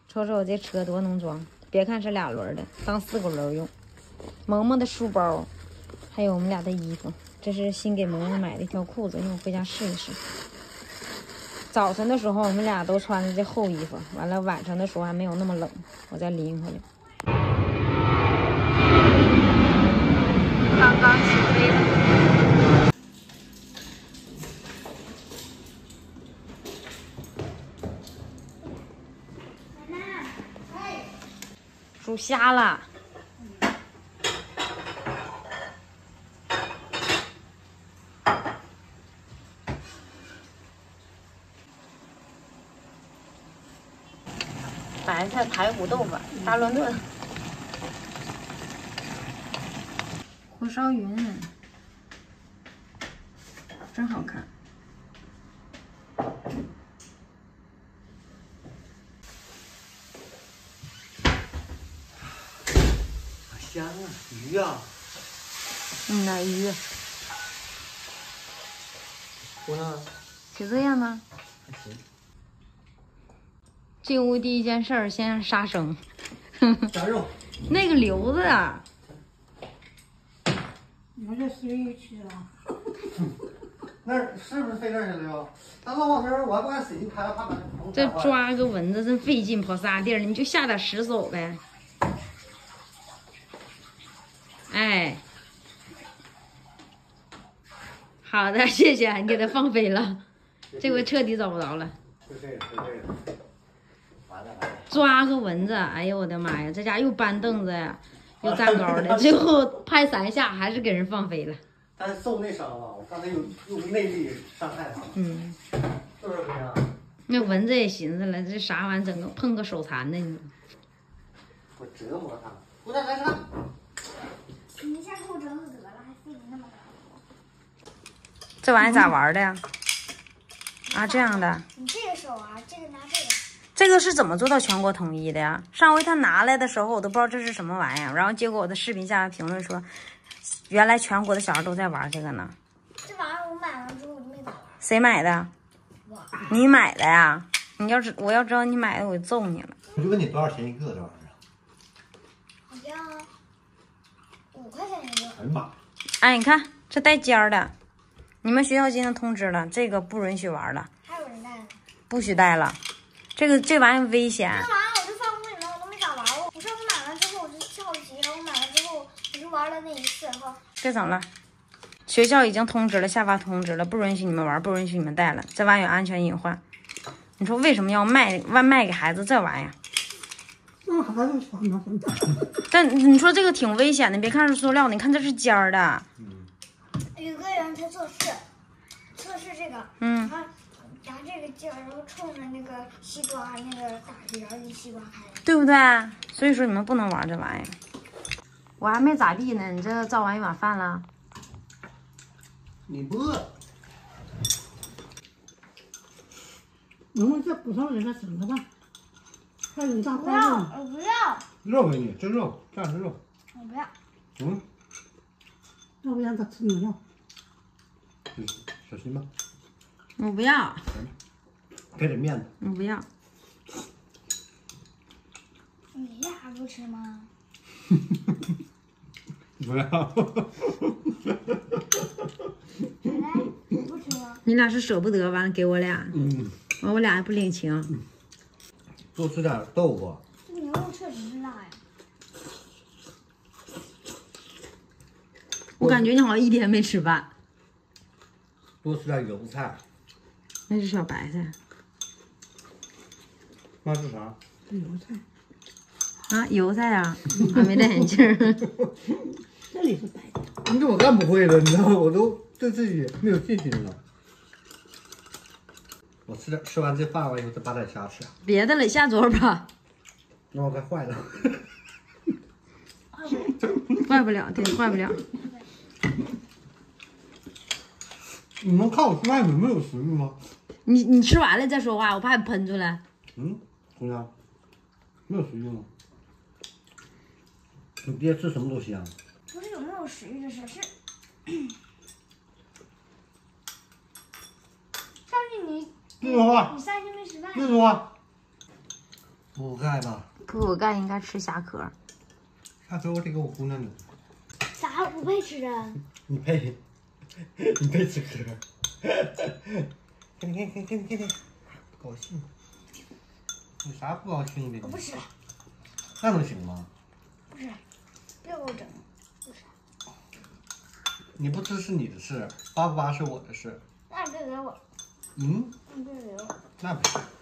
瞅瞅这车多能装，别看是2轮的，当4个轮用。萌萌的书包，还有我们俩的衣服，这是新给萌萌买的一条裤子，让我回家试一试。早晨的时候我们俩都穿着这厚衣服，完了晚上的时候还没有那么冷，我再拎回来。刚刚起飞的。煮虾了。白菜排骨豆腐，大乱炖。火烧云，真好看。 香啊，鱼啊！ 哪鱼？ 我呢？ 就这样呢？ 还行。 进屋第一件事儿，先杀生。 炸肉。 那个瘤子啊！ 你们这随意去了。 那是不是费事去了又？咱老往那儿，我还不敢使劲拍，怕把这抓个蚊子真费劲，跑仨地儿，你就下点石手呗。哎，好的，谢谢你给它放飞了，这回彻底找不着了。 就这个，就这个。完了。 抓个蚊子，哎呦我的妈呀，这家又搬凳子呀，又站高的，最后拍3下还是给人放飞了。 但是受那伤了，我刚才用内力伤害他。 嗯， 是不是这样？ 那蚊子也寻思了，这啥玩意儿，整个碰个手残的你。 我折磨他，我再来上。 你一下给我整死得了，还费你那么大。 这玩意儿咋玩的呀？啊，这样的。 你这个手啊，这个拿这个。 这个是怎么做到全国统一的呀？上回他拿来的时候，我都不知道这是什么玩意儿，然后结果我的视频下面评论说，原来全国的小孩都在玩这个呢。 这玩意儿我买完之后我就没咋玩。 谁买的？ 我。 你买的呀？我要知道你买的，我就揍你了。 我就问你多少钱一个这玩意儿？ 我要5块钱一个。 哎呀妈！ 哎，你看这带尖儿的，你们学校今天通知了，这个不允许玩了， 还有人带呢。 不许带了。这玩意儿危险。 这玩意儿我就放屋里面，我都没咋玩过。我上次买完之后我就好奇，然后我买完之后我就玩了那一次，然后。 别整了，学校已经通知了，下发通知了，不允许你们玩，不允许你们带了，这玩意儿有安全隐患。你说为什么要卖给孩子这玩意儿？ 那孩子穿的很大。 但你说这个挺危险的，别看是塑料的，你看这是尖儿的。 有个人他测试这个，然后拿这个劲儿，然后冲着那个西瓜那个打去，然后一西瓜开了， 对不对？所以说你们不能玩这玩意儿。我还没咋地呢，你这造完一碗饭了？ 你不饿？ 再补上点个整个吧，还有大不要，我不要， 肉给你，这肉，这样是肉。 我不要。 要不让他吃牛肉。 小心吧。 我不要。 给点面子。 我不要。 你俩不吃吗？ 不要。 来，你不吃吗？ 你俩是舍不得，完了给我俩。我俩还不领情。 多吃点豆腐。 这个牛肉确实是辣呀。 我感觉你好像一天没吃饭。 多吃点油菜。 那是小白菜。 那是啥？ 油菜。 啊，油菜啊，还没戴眼镜。 这里是白的。 你怎么干不会了？你知道，我都对自己没有信心了。我吃完这饭完以后再把点虾吃。 别的了，下桌吧。 那我该坏了。 坏不了，对，坏不了。 你能看我吃饭有没有食欲吗？ 你吃完了再说话，我怕你喷出来。 姑娘，没有食欲吗？你爹吃什么都香。 不是有没有食欲的事，是上去你别说话， 你3天没吃饭。 别说话。 补钙吧。 补钙应该吃虾壳。 下周我得给我姑娘你， 啥不配吃啊？ 你配，你配吃壳。给你，不高兴。有啥不高兴的？ 我不吃， 那能行吗？ 不吃，别给我整，不吃。 你不吃是你的事，扒不扒是我的事。 那别给我， 嗯， 别给我。 那不行。